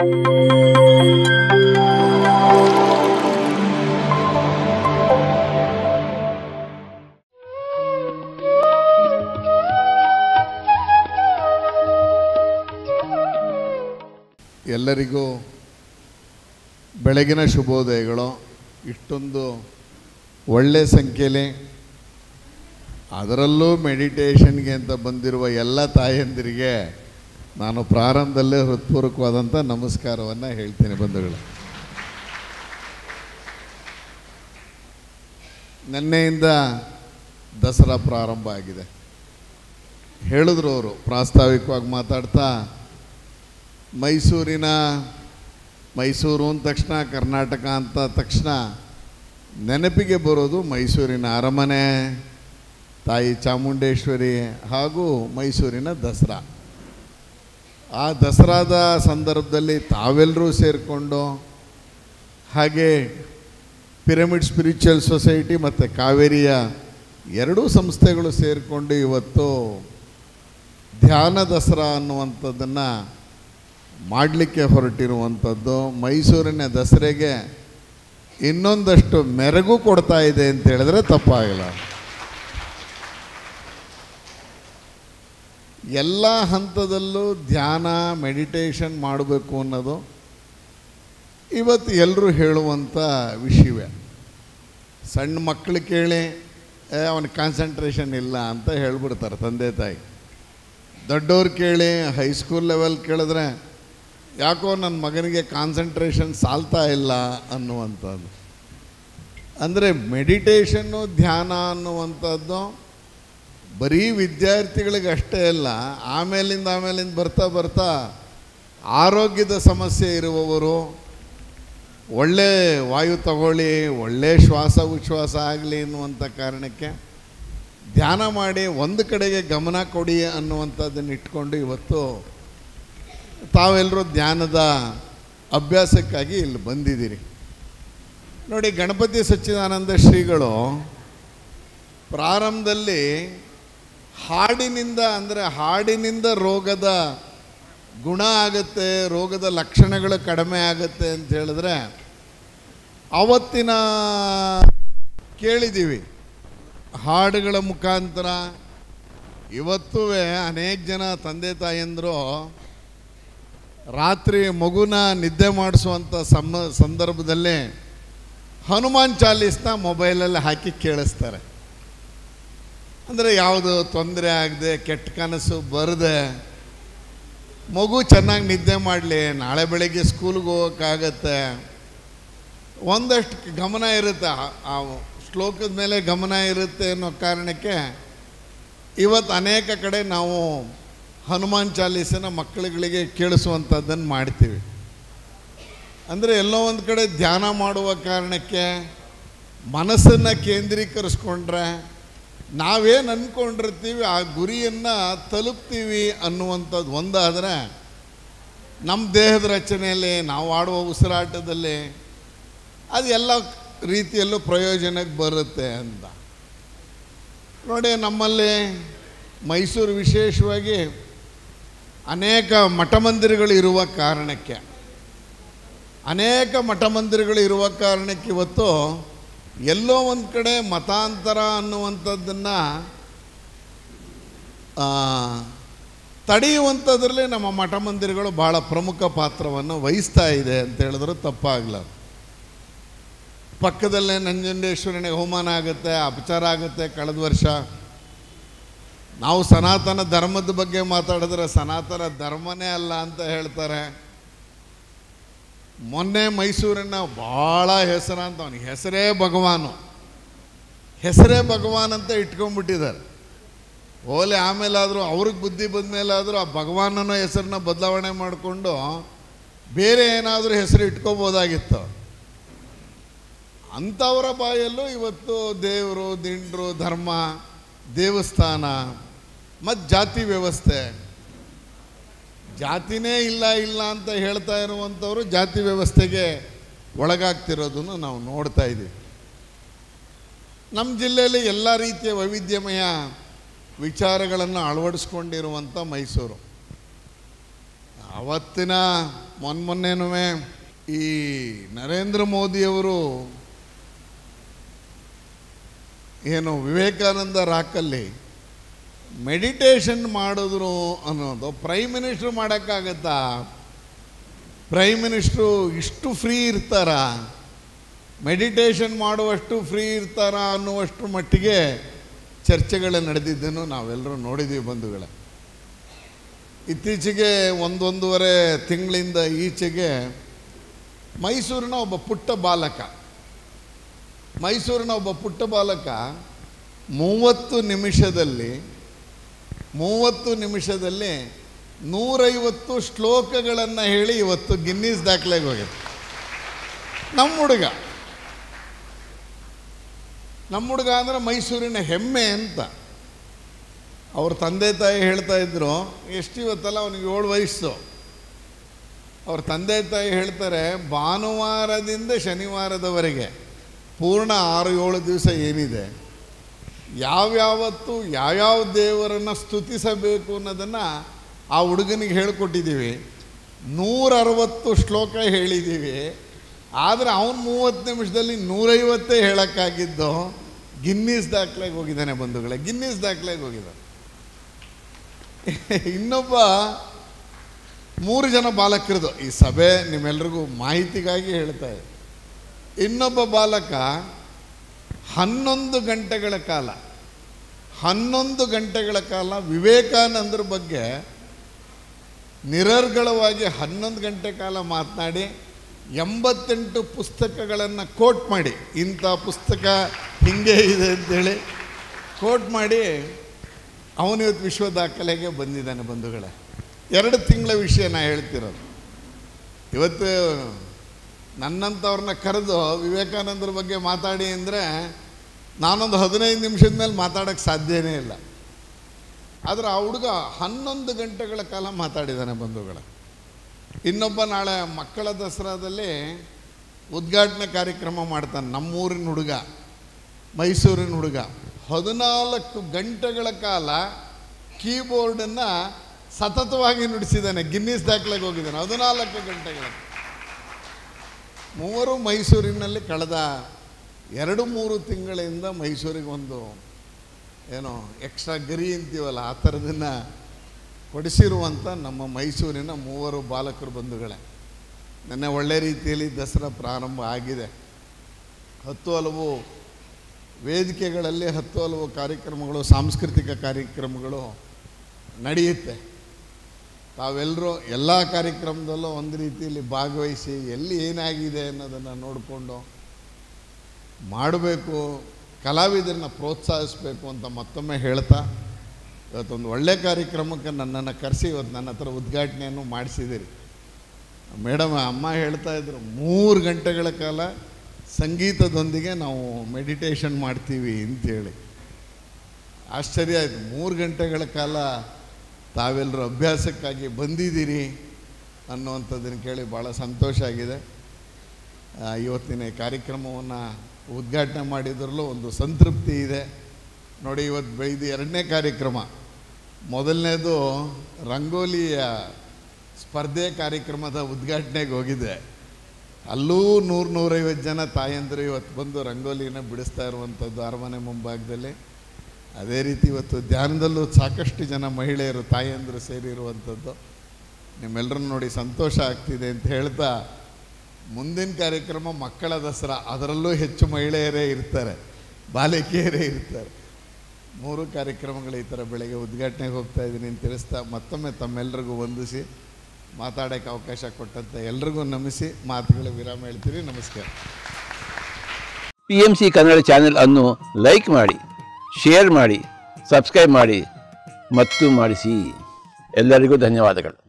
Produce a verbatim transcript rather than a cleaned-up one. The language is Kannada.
ಎಲ್ಲರಿಗೂ ಬೆಳಗಿನ ಶುಭೋದಯಗಳು. ಇಷ್ಟೊಂದು ಒಳ್ಳೆಯ ಸಂಖ್ಯೆಯಲ್ಲಿ ಅದರಲ್ಲೂ ಮೆಡಿಟೇಷನ್ಗೆ ಅಂತ ಬಂದಿರುವ ಎಲ್ಲ ತಾಯಂದಿರಿಗೆ ನಾನು ಪ್ರಾರಂಭದಲ್ಲೇ ಹೃತ್ಪೂರ್ವಕವಾದಂಥ ನಮಸ್ಕಾರವನ್ನು ಹೇಳ್ತೀನಿ ಬಂಧುಗಳು. ನಿನ್ನೆಯಿಂದ ದಸರಾ ಪ್ರಾರಂಭ ಆಗಿದೆ. ಹೇಳಿದ್ರು ಅವರು ಪ್ರಾಸ್ತಾವಿಕವಾಗಿ ಮಾತಾಡ್ತಾ, ಮೈಸೂರಿನ ಮೈಸೂರು ಅಂದ ತಕ್ಷಣ ಕರ್ನಾಟಕ ಅಂತ ತಕ್ಷಣ ನೆನಪಿಗೆ ಬರೋದು ಮೈಸೂರಿನ ಅರಮನೆ, ತಾಯಿ ಚಾಮುಂಡೇಶ್ವರಿ ಹಾಗೂ ಮೈಸೂರಿನ ದಸರಾ. ಆ ದಸರಾದ ಸಂದರ್ಭದಲ್ಲಿ ತಾವೆಲ್ಲರೂ ಸೇರಿಕೊಂಡು, ಹಾಗೆ ಪಿರಮಿಡ್ ಸ್ಪಿರಿಚುವಲ್ ಸೊಸೈಟಿ ಮತ್ತು ಕಾವೇರಿಯ ಎರಡೂ ಸಂಸ್ಥೆಗಳು ಸೇರಿಕೊಂಡು ಇವತ್ತು ಧ್ಯಾನ ದಸರಾ ಅನ್ನುವಂಥದ್ದನ್ನು ಮಾಡಲಿಕ್ಕೆ ಹೊರಟಿರುವಂಥದ್ದು ಮೈಸೂರಿನ ದಸರೆಗೆ ಇನ್ನೊಂದಷ್ಟು ಮೆರುಗು ಕೊಡ್ತಾ ಇದೆ ಅಂತ ಹೇಳಿದ್ರೆ ತಪ್ಪಾಗಲ್ಲ. ಎಲ್ಲ ಹಂತದಲ್ಲೂ ಧ್ಯಾನ ಮೆಡಿಟೇಷನ್ ಮಾಡಬೇಕು ಅನ್ನೋದು ಇವತ್ತು ಎಲ್ಲರೂ ಹೇಳುವಂಥ ವಿಷಯವೇ. ಸಣ್ಣ ಮಕ್ಕಳು ಕೇಳಿ ಅವನಿಗೆ ಕಾನ್ಸಂಟ್ರೇಷನ್ ಇಲ್ಲ ಅಂತ ಹೇಳ್ಬಿಡ್ತಾರೆ ತಂದೆ ತಾಯಿ. ದೊಡ್ಡವ್ರು ಕೇಳಿ ಹೈಸ್ಕೂಲ್ ಲೆವೆಲ್ ಕೇಳಿದ್ರೆ ಯಾಕೋ ನನ್ನ ಮಗನಿಗೆ ಕಾನ್ಸಂಟ್ರೇಷನ್ ಸಾಲ್ತಾ ಇಲ್ಲ ಅನ್ನುವಂಥದ್ದು. ಅಂದರೆ ಮೆಡಿಟೇಷನ್ನು ಧ್ಯಾನ ಅನ್ನುವಂಥದ್ದು ಬರೀ ವಿದ್ಯಾರ್ಥಿಗಳಿಗೆ ಅಷ್ಟೇ ಅಲ್ಲ, ಆಮೇಲಿಂದ ಆಮೇಲಿಂದ ಬರ್ತಾ ಬರ್ತಾ ಆರೋಗ್ಯದ ಸಮಸ್ಯೆ ಇರುವವರು ಒಳ್ಳೆ ವಾಯು ತಗೊಳ್ಳಿ, ಒಳ್ಳೆ ಶ್ವಾಸ ಉಚ್ಛ್ವಾಸ ಆಗಲಿ ಅನ್ನುವಂಥ ಕಾರಣಕ್ಕೆ ಧ್ಯಾನ ಮಾಡಿ ಒಂದು ಕಡೆಗೆ ಗಮನ ಕೊಡಿ ಅನ್ನುವಂಥದ್ದನ್ನು ಇಟ್ಕೊಂಡು ಇವತ್ತು ತಾವೆಲ್ಲರೂ ಧ್ಯಾನದ ಅಭ್ಯಾಸಕ್ಕಾಗಿ ಇಲ್ಲಿ ಬಂದಿದ್ದೀರಿ. ನೋಡಿ, ಗಣಪತಿ ಸಚ್ಚಿದಾನಂದ ಶ್ರೀಗಳು ಪ್ರಾರಂಭದಲ್ಲಿ ಹಾಡಿನಿಂದ, ಅಂದರೆ ಹಾಡಿನಿಂದ ರೋಗದ ಗುಣ ಆಗುತ್ತೆ, ರೋಗದ ಲಕ್ಷಣಗಳು ಕಡಿಮೆ ಆಗುತ್ತೆ ಅಂತ ಹೇಳಿದ್ರೆ ಆವತ್ತಿನ ಕೇಳಿದ್ದೀವಿ. ಹಾಡುಗಳ ಮುಖಾಂತರ ಇವತ್ತೂ ಅನೇಕ ಜನ ತಂದೆ ತಾಯಂದರು ರಾತ್ರಿ ಮಗುನ ನಿದ್ದೆ ಮಾಡಿಸುವಂಥ ಸಮ ಸಂದರ್ಭದಲ್ಲಿ ಹನುಮಾನ್ ಚಾಲೀಸ್ನ ಮೊಬೈಲಲ್ಲಿ ಹಾಕಿ ಕೇಳಿಸ್ತಾರೆ. ಅಂದರೆ ಯಾವುದು ತೊಂದರೆ ಆಗದೆ, ಕೆಟ್ಟ ಕನಸು ಬರದೆ, ಮಗು ಚೆನ್ನಾಗಿ ನಿದ್ದೆ ಮಾಡಲಿ, ನಾಳೆ ಬೆಳಗ್ಗೆ ಸ್ಕೂಲ್ಗೆ ಹೋಗೋಕ್ಕಾಗತ್ತೆ, ಒಂದಷ್ಟು ಗಮನ ಇರುತ್ತೆ, ಆ ಶ್ಲೋಕದ ಮೇಲೆ ಗಮನ ಇರುತ್ತೆ ಅನ್ನೋ ಕಾರಣಕ್ಕೆ ಇವತ್ತು ಅನೇಕ ಕಡೆ ನಾವು ಹನುಮಾನ್ ಚಾಲೀಸನ ಮಕ್ಕಳುಗಳಿಗೆ ಕೇಳಿಸುವಂಥದ್ದನ್ನು ಮಾಡ್ತೀವಿ. ಅಂದರೆ ಎಲ್ಲೋ ಒಂದು ಕಡೆ ಧ್ಯಾನ ಮಾಡುವ ಕಾರಣಕ್ಕೆ ಮನಸ್ಸನ್ನು ಕೇಂದ್ರೀಕರಿಸ್ಕೊಂಡ್ರೆ ನಾವೇನು ಅಂದ್ಕೊಂಡಿರ್ತೀವಿ ಆ ಗುರಿಯನ್ನು ತಲುಪ್ತೀವಿ ಅನ್ನುವಂಥದ್ದು ಒಂದಾದರೆ, ನಮ್ಮ ದೇಹದ ರಚನೆಯಲ್ಲಿ ನಾವು ಆಡುವ ಉಸಿರಾಟದಲ್ಲಿ ಅದು ಎಲ್ಲ ರೀತಿಯಲ್ಲೂ ಪ್ರಯೋಜನಕ್ಕೆ ಬರುತ್ತೆ ಅಂತ. ನೋಡಿ, ನಮ್ಮಲ್ಲಿ ಮೈಸೂರು ವಿಶೇಷವಾಗಿ ಅನೇಕ ಮಠ ಮಂದಿರಗಳು ಇರುವ ಕಾರಣಕ್ಕೆ ಅನೇಕ ಮಠ ಮಂದಿರಗಳು ಇರುವ ಕಾರಣಕ್ಕೆ ಇವತ್ತು ಎಲ್ಲೋ ಒಂದು ಕಡೆ ಮತಾಂತರ ಅನ್ನುವಂಥದ್ದನ್ನು ತಡೆಯುವಂಥದ್ರಲ್ಲಿ ನಮ್ಮ ಮಠ ಮಂದಿರಗಳು ಭಾಳ ಪ್ರಮುಖ ಪಾತ್ರವನ್ನು ವಹಿಸ್ತಾ ಇದೆ ಅಂತ ಹೇಳಿದ್ರು ತಪ್ಪಾಗಲಾರ್ದು. ಪಕ್ಕದಲ್ಲೇ ನಂಜುಂಡೇಶ್ವರನಿಗೆ ಹೋಮಾನ ಆಗುತ್ತೆ, ಅಪಚಾರ ಆಗುತ್ತೆ. ಕಳೆದ ವರ್ಷ ನಾವು ಸನಾತನ ಧರ್ಮದ ಬಗ್ಗೆ ಮಾತಾಡಿದ್ರೆ ಸನಾತನ ಧರ್ಮನೇ ಅಲ್ಲ ಅಂತ ಹೇಳ್ತಾರೆ. ಮೊನ್ನೆ ಮೈಸೂರನ್ನು ಭಾಳ ಹೆಸರಂತ, ಅವನಿಗೆ ಹೆಸರೇ ಭಗವಾನು, ಹೆಸರೇ ಭಗವಾನ್ ಅಂತ ಇಟ್ಕೊಂಡ್ಬಿಟ್ಟಿದ್ದಾರೆ. ಓಲೆ ಆಮೇಲಾದರೂ ಅವ್ರಿಗೆ ಬುದ್ಧಿ ಬಂದ ಮೇಲಾದರೂ ಆ ಭಗವಾನನ ಹೆಸರನ್ನ ಬದಲಾವಣೆ ಮಾಡಿಕೊಂಡು ಬೇರೆ ಏನಾದರೂ ಹೆಸರು ಇಟ್ಕೋಬೋದಾಗಿತ್ತು. ಅಂಥವರ ಬಾಯಲ್ಲೂ ಇವತ್ತು ದೇವರು, ದಿಂಡ್ರು, ಧರ್ಮ, ದೇವಸ್ಥಾನ ಮತ್ತು ಜಾತಿ ವ್ಯವಸ್ಥೆ, ಜಾತಿನೇ ಇಲ್ಲ ಇಲ್ಲ ಅಂತ ಹೇಳ್ತಾ ಇರುವಂಥವರು ಜಾತಿ ವ್ಯವಸ್ಥೆಗೆ ಒಳಗಾಗ್ತಿರೋದನ್ನು ನಾವು ನೋಡ್ತಾ ಇದ್ದೀವಿ. ನಮ್ಮ ಜಿಲ್ಲೆಯಲ್ಲಿ ಎಲ್ಲ ರೀತಿಯ ವೈವಿಧ್ಯಮಯ ವಿಚಾರಗಳನ್ನು ಅಳವಡಿಸ್ಕೊಂಡಿರುವಂಥ ಮೈಸೂರು. ಅವತ್ತಿನ ಮೊನ್ಮೊನ್ನೆನೂ ಈ ನರೇಂದ್ರ ಮೋದಿಯವರು ಏನು ವಿವೇಕಾನಂದ ರಾಕಲ್ಲಿ ಮೆಡಿಟೇಷನ್ ಮಾಡಿದ್ರು ಅನ್ನೋದು ಪ್ರೈಮ್ ಮಿನಿಸ್ಟ್ರು ಮಾಡೋಕ್ಕಾಗತ್ತಾ? ಪ್ರೈಮ್ ಮಿನಿಸ್ಟ್ರು ಇಷ್ಟು ಫ್ರೀ ಇರ್ತಾರ? ಮೆಡಿಟೇಷನ್ ಮಾಡುವಷ್ಟು ಫ್ರೀ ಇರ್ತಾರ ಅನ್ನುವಷ್ಟು ಮಟ್ಟಿಗೆ ಚರ್ಚೆಗಳು ನಡೆದಿದ್ದನ್ನು ನಾವೆಲ್ಲರೂ ನೋಡಿದ್ದೀವಿ ಬಂಧುಗಳೇ. ಇತ್ತೀಚೆಗೆ ಒಂದೊಂದೂವರೆ ತಿಂಗಳಿಂದ ಈಚೆಗೆ ಮೈಸೂರಿನ ಒಬ್ಬ ಪುಟ್ಟ ಬಾಲಕ ಮೈಸೂರಿನ ಒಬ್ಬ ಪುಟ್ಟ ಬಾಲಕ ಮೂವತ್ತು ನಿಮಿಷದಲ್ಲಿ ಮೂವತ್ತು ನಿಮಿಷದಲ್ಲಿ ನೂರೈವತ್ತು ಶ್ಲೋಕಗಳನ್ನು ಹೇಳಿ ಇವತ್ತು ಗಿನ್ನೀಸ್ ದಾಖಲೆಗೆ ಹೋಗಿದೆ. ನಮ್ಮ ಹುಡುಗ ನಮ್ಮ ಹುಡುಗ ಅಂದರೆ ಮೈಸೂರಿನ ಹೆಮ್ಮೆ ಅಂತ. ಅವ್ರ ತಂದೆ ತಾಯಿ ಹೇಳ್ತಾ ಇದ್ರು, ಎಷ್ಟು ಇವತ್ತಲ್ಲ ಅವನಿಗೆ ಏಳು ವಯಸ್ಸು. ಅವ್ರ ತಂದೆ ತಾಯಿ ಹೇಳ್ತಾರೆ, ಭಾನುವಾರದಿಂದ ಶನಿವಾರದವರೆಗೆ ಪೂರ್ಣ ಆರು ಏಳು ದಿವಸ ಏನಿದೆ, ಯಾವ್ಯಾವತ್ತು ಯಾವ್ಯಾವ ದೇವರನ್ನು ಸ್ತುತಿಸಬೇಕು ಅನ್ನೋದನ್ನು ಆ ಹುಡುಗನಿಗೆ ಹೇಳಿಕೊಟ್ಟಿದ್ದೀವಿ. ನೂರ ಅರವತ್ತು ಶ್ಲೋಕ ಹೇಳಿದ್ದೀವಿ. ಆದರೆ ಅವನು ಮೂವತ್ತು ನಿಮಿಷದಲ್ಲಿ ನೂರೈವತ್ತೇ ಹೇಳೋಕ್ಕಾಗಿದ್ದು ಗಿನ್ನೀಸ್ ದಾಖಲೆಗೆ ಹೋಗಿದ್ದಾನೆ ಬಂಧುಗಳೇ, ಗಿನ್ನೀಸ್ ದಾಖಲೆಗೆ ಹೋಗಿದ್ದಾನೆ. ಇನ್ನೊಬ್ಬ ಮೂರು ಜನ ಬಾಲಕರದು ಈ ಸಭೆ ನಿಮ್ಮೆಲ್ರಿಗೂ ಮಾಹಿತಿಗಾಗಿ ಹೇಳ್ತಾ ಇದೆ. ಇನ್ನೊಬ್ಬ ಬಾಲಕ ಹನ್ನೊಂದು ಗಂಟೆಗಳ ಕಾಲ ಹನ್ನೊಂದು ಗಂಟೆಗಳ ಕಾಲ ವಿವೇಕಾನಂದರ ಬಗ್ಗೆ ನಿರರ್ಗಳವಾಗಿ ಹನ್ನೊಂದು ಗಂಟೆ ಕಾಲ ಮಾತನಾಡಿ ಎಂಬತ್ತೆಂಟು ಪುಸ್ತಕಗಳನ್ನು ಕೋಟ್ ಮಾಡಿ, ಇಂಥ ಪುಸ್ತಕ ಹೀಗೆ ಇದೆ ಅಂತೇಳಿ ಕೋಟ್ ಮಾಡಿ ಅವನು ಇವತ್ತು ವಿಶ್ವ ದಾಖಲೆಗೆ ಬಂದಿದ್ದಾನೆ ಬಂಧುಗಳೇ. ಎರಡು ತಿಂಗಳ ವಿಷಯ ನಾ ಹೇಳ್ತಿರೋದು. ಇವತ್ತು ನನ್ನಂಥವ್ರನ್ನ ಕರೆದು ವಿವೇಕಾನಂದರ ಬಗ್ಗೆ ಮಾತಾಡಿ ಅಂದರೆ ನಾನೊಂದು ಹದಿನೈದು ನಿಮಿಷದ ಮೇಲೆ ಮಾತಾಡೋಕ್ಕೆ ಸಾಧ್ಯನೇ ಇಲ್ಲ. ಆದರೆ ಆ ಹುಡುಗ ಹನ್ನೊಂದು ಗಂಟೆಗಳ ಕಾಲ ಮಾತಾಡಿದ್ದಾನೆ ಬಂಧುಗಳೇ. ಇನ್ನೊಬ್ಬ ನಾಳೆ ಮಕ್ಕಳ ದಸರಾದಲ್ಲಿ ಉದ್ಘಾಟನೆ ಕಾರ್ಯಕ್ರಮ ಮಾಡ್ತಾನೆ. ನಮ್ಮೂರಿನ ಹುಡುಗ, ಮೈಸೂರಿನ ಹುಡುಗ, ಹದಿನಾಲ್ಕು ಗಂಟೆಗಳ ಕಾಲ ಕೀಬೋರ್ಡನ್ನು ಸತತವಾಗಿ ನುಡಿಸಿದ್ದಾನೆ. ಗಿನ್ನೀಸ್ ದಾಖಲೆಗೆ ಹೋಗಿದ್ದಾನೆ ಹದಿನಾಲ್ಕು ಗಂಟೆಗಳ. ಮೂವರು ಮೈಸೂರಿನಲ್ಲಿ ಕಳೆದ ಎರಡು ಮೂರು ತಿಂಗಳಿಂದ ಮೈಸೂರಿಗೆ ಒಂದು ಏನೋ ಎಕ್ಸ್ಟ್ರಾ ಗರಿ ಅಂತೀವಲ್ಲ ಆ ಥರದನ್ನು ಕೊಡಿಸಿರುವಂಥ ನಮ್ಮ ಮೈಸೂರಿನ ಮೂವರು ಬಾಲಕರು ಬಂಧುಗಳೇ. ನೆನ್ನೆ ಒಳ್ಳೆ ರೀತಿಯಲ್ಲಿ ದಸರಾ ಪ್ರಾರಂಭ ಆಗಿದೆ. ಹತ್ತು ಹಲವು ವೇದಿಕೆಗಳಲ್ಲಿ ಹತ್ತು ಹಲವು ಕಾರ್ಯಕ್ರಮಗಳು, ಸಾಂಸ್ಕೃತಿಕ ಕಾರ್ಯಕ್ರಮಗಳು ನಡೆಯುತ್ತೆ. ತಾವೆಲ್ಲರೂ ಎಲ್ಲ ಕಾರ್ಯಕ್ರಮದಲ್ಲೂ ಒಂದು ರೀತಿಯಲ್ಲಿ ಭಾಗವಹಿಸಿ ಎಲ್ಲಿ ಏನಾಗಿದೆ ಅನ್ನೋದನ್ನು ನೋಡಿಕೊಂಡು ಮಾಡಬೇಕು, ಕಲಾವಿದರನ್ನ ಪ್ರೋತ್ಸಾಹಿಸಬೇಕು ಅಂತ ಮತ್ತೊಮ್ಮೆ ಹೇಳ್ತಾ, ಇವತ್ತೊಂದು ಒಳ್ಳೆಯ ಕಾರ್ಯಕ್ರಮಕ್ಕೆ ನನ್ನನ್ನು ಕರೆಸಿ ಇವತ್ತು ನನ್ನ ಹತ್ರ ಉದ್ಘಾಟನೆಯನ್ನು ಮಾಡಿಸಿದ್ದೀರಿ. ಮೇಡಮ್ ಅಮ್ಮ ಹೇಳ್ತಾ ಇದ್ರು, ಮೂರು ಗಂಟೆಗಳ ಕಾಲ ಸಂಗೀತದೊಂದಿಗೆ ನಾವು ಮೆಡಿಟೇಷನ್ ಮಾಡ್ತೀವಿ ಅಂತೇಳಿ. ಆಶ್ಚರ್ಯ ಆಯಿತು. ಮೂರು ಗಂಟೆಗಳ ಕಾಲ ತಾವೆಲ್ಲರೂ ಅಭ್ಯಾಸಕ್ಕಾಗಿ ಬಂದಿದ್ದೀರಿ ಅನ್ನುವಂಥದ್ದನ್ನು ಕೇಳಿ ಭಾಳ ಸಂತೋಷ ಆಗಿದೆ. ಇವತ್ತಿನ ಕಾರ್ಯಕ್ರಮವನ್ನು ಉದ್ಘಾಟನೆ ಮಾಡಿದ್ರಲ್ಲೂ ಒಂದು ಸಂತೃಪ್ತಿ ಇದೆ. ನೋಡಿ, ಇವತ್ತು ಬೆಳೆದು ಎರಡನೇ ಕಾರ್ಯಕ್ರಮ. ಮೊದಲನೇದು ರಂಗೋಲಿಯ ಸ್ಪರ್ಧೆ ಕಾರ್ಯಕ್ರಮದ ಉದ್ಘಾಟನೆಗೆ ಹೋಗಿದೆ. ಅಲ್ಲೂ ನೂರು ನೂರೈವತ್ತು ಜನ ತಾಯಂದಿರು ಇವತ್ತು ಬಂದು ರಂಗೋಲಿನ ಬಿಡಿಸ್ತಾ ಇರುವಂಥದ್ದು ಅರಮನೆ ಮುಂಭಾಗದಲ್ಲಿ. ಅದೇ ರೀತಿ ಇವತ್ತು ಧ್ಯಾನದಲ್ಲೂ ಸಾಕಷ್ಟು ಜನ ಮಹಿಳೆಯರು ತಾಯಂದಿರು ಸೇರಿರುವಂಥದ್ದು ನಿಮ್ಮೆಲ್ಲರನ್ನು ನೋಡಿ ಸಂತೋಷ ಆಗ್ತಿದೆ ಅಂತ ಹೇಳ್ತಾ, ಮುಂದಿನ ಕಾರ್ಯಕ್ರಮ ಮಕ್ಕಳ ದಸರಾ, ಅದರಲ್ಲೂ ಹೆಚ್ಚು ಮಹಿಳೆಯರೇ ಇರ್ತಾರೆ, ಬಾಲಕಿಯರೇ ಇರ್ತಾರೆ. ಮೂರು ಕಾರ್ಯಕ್ರಮಗಳು ಈ ಥರ ಬೆಳಗ್ಗೆ ಉದ್ಘಾಟನೆಗೆ ಹೋಗ್ತಾ ಇದ್ದೀನಿ ಅಂತ ತಿಳಿಸ್ತಾ ಮತ್ತೊಮ್ಮೆ ತಮ್ಮೆಲ್ಲರಿಗೂ ವಂದಿಸಿ ಮಾತಾಡೋಕ್ಕೆ ಅವಕಾಶ ಕೊಟ್ಟಂತ ಎಲ್ರಿಗೂ ನಮಿಸಿ ಮಾತುಗಳ ವಿರಾಮ ಹೇಳ್ತೀರಿ. ನಮಸ್ಕಾರ. P M C Kannada channel ಅನ್ನು ಲೈಕ್ ಮಾಡಿ, ಶೇರ್ ಮಾಡಿ, ಸಬ್ಸ್ಕ್ರೈಬ್ ಮಾಡಿ ಮತ್ತು ಮಾಡಿಸಿ. ಎಲ್ಲರಿಗೂ ಧನ್ಯವಾದಗಳು.